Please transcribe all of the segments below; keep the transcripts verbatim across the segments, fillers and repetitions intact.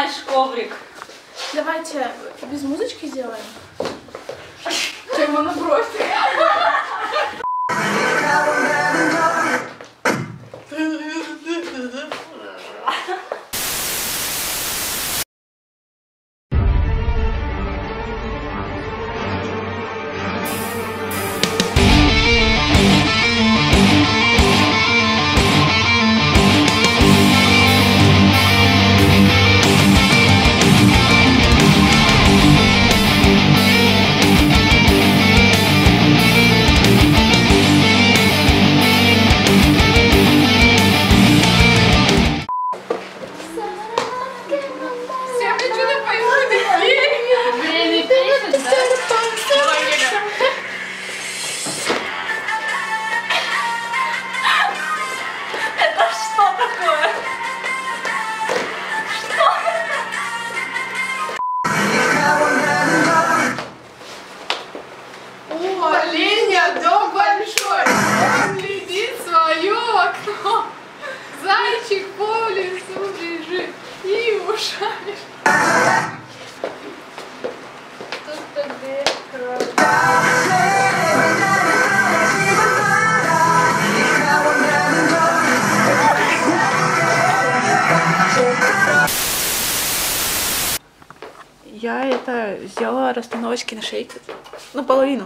сломаешь коврик. Давайте без музычки сделаем. Чем она бросит? Зайчик по лесу бежит и ушами. Я это сделала расстановочки на шейке. Наполовину.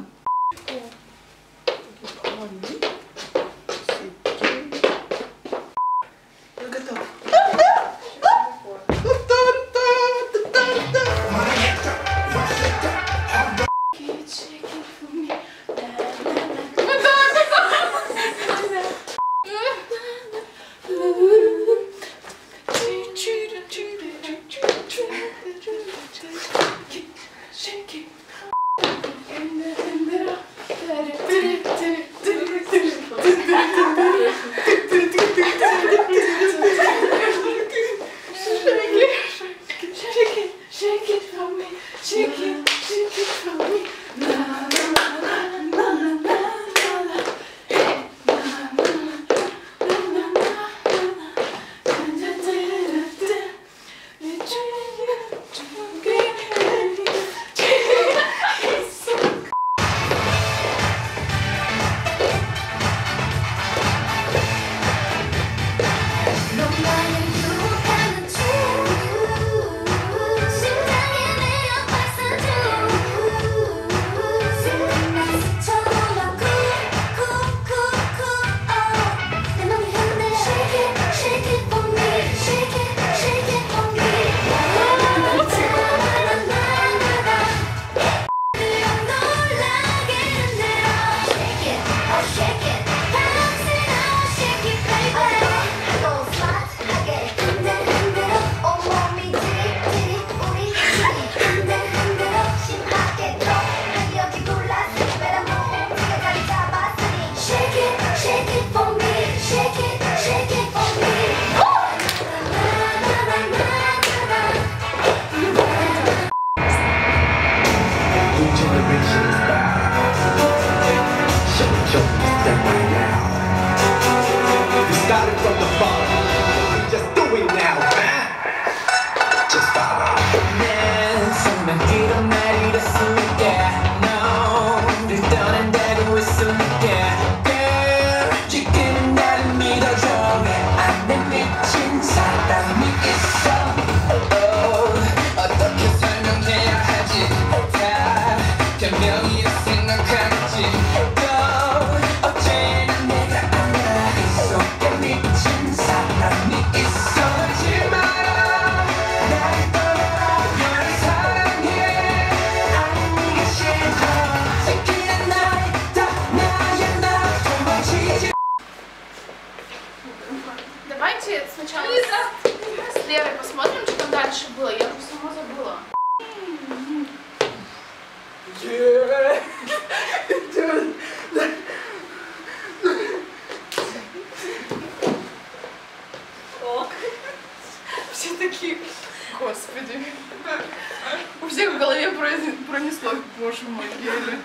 Давайте сначала с Лерой посмотрим, что там дальше было. Я уже сама забыла. Все такие, господи. У всех в голове пронесло, боже мой, Геля.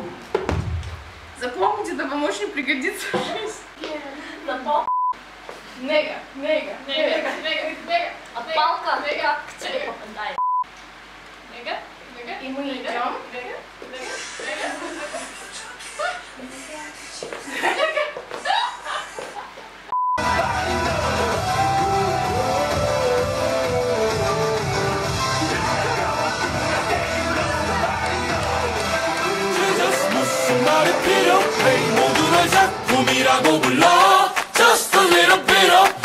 Запомните, это вам очень пригодится в жизни. Нега, нега, Нега, нега, нега. А палка Нега, как к тебе нега. попадает? Нега, нега. И мы Нега, идем. нега, нега, нега. 무슨 말이 필요해 모두 널 작품이라고 불러 Just a little bit of